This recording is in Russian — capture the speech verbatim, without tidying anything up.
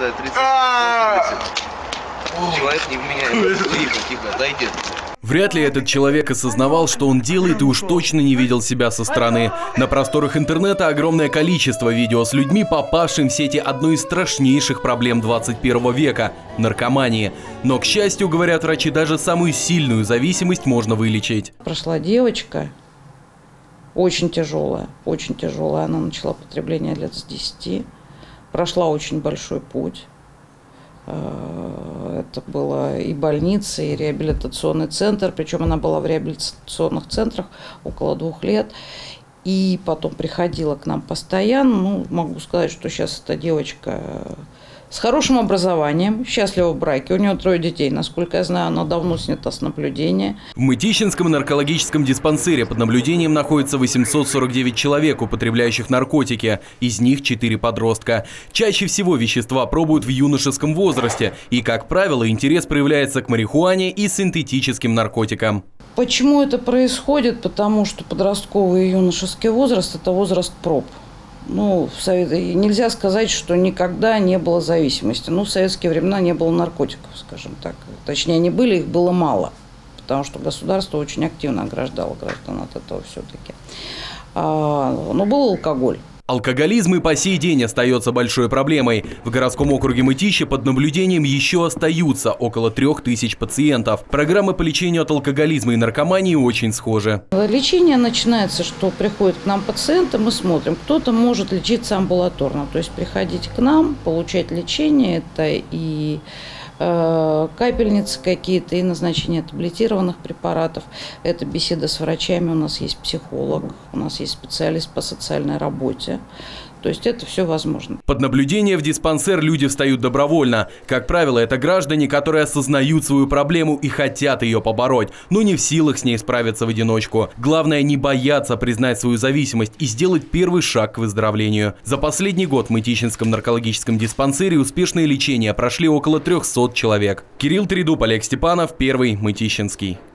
ставит тридцать. Человек не вменяет. Тихо, тихо, отойди. Вряд ли этот человек осознавал, что он делает, и уж точно не видел себя со стороны. На просторах интернета огромное количество видео с людьми, попавшим в сети одной из страшнейших проблем двадцать первого века – наркомании. Но, к счастью, говорят врачи, даже самую сильную зависимость можно вылечить. Прошла девочка, очень тяжелая, очень тяжелая. Она начала потребление лет с десяти, прошла очень большой путь. Это было и больница, и реабилитационный центр, причем она была в реабилитационных центрах около двух лет. И потом приходила к нам постоянно. Ну, могу сказать, что сейчас эта девочка с хорошим образованием, счастлива в браке. У нее трое детей, насколько я знаю, она давно снята с наблюдения. В Мытищинском наркологическом диспансере под наблюдением находится восемьсот сорок девять человек, употребляющих наркотики. Из них четыре подростка. Чаще всего вещества пробуют в юношеском возрасте. И, как правило, интерес проявляется к марихуане и синтетическим наркотикам. Почему это происходит? Потому что подростковый и юношеский возраст – это возраст проб. Ну, в совет... Нельзя сказать, что никогда не было зависимости. Ну, в советские времена не было наркотиков, скажем так. Точнее, они были, их было мало. Потому что государство очень активно ограждало граждан от этого все-таки. А, но был алкоголь. Алкоголизм и по сей день остается большой проблемой. В городском округе Мытищи под наблюдением еще остаются около трех тысяч пациентов. Программы по лечению от алкоголизма и наркомании очень схожи. Лечение начинается, что приходят к нам пациенты, мы смотрим. Кто-то может лечиться амбулаторно, то есть приходить к нам, получать лечение. Это и э, капельницы какие-то, и назначение таблетированных препаратов. Это беседа с врачами, у нас есть психолог, у нас есть специалист по социальной работе. То есть это все возможно. Под наблюдение в диспансер люди встают добровольно. Как правило, это граждане, которые осознают свою проблему и хотят ее побороть, но не в силах с ней справиться в одиночку. Главное не бояться признать свою зависимость и сделать первый шаг к выздоровлению. За последний год в Мытищинском наркологическом диспансере успешное лечение прошли около трёхсот человек. Кирилл Тридуб, Олег Степанов, Первый Мытищинский.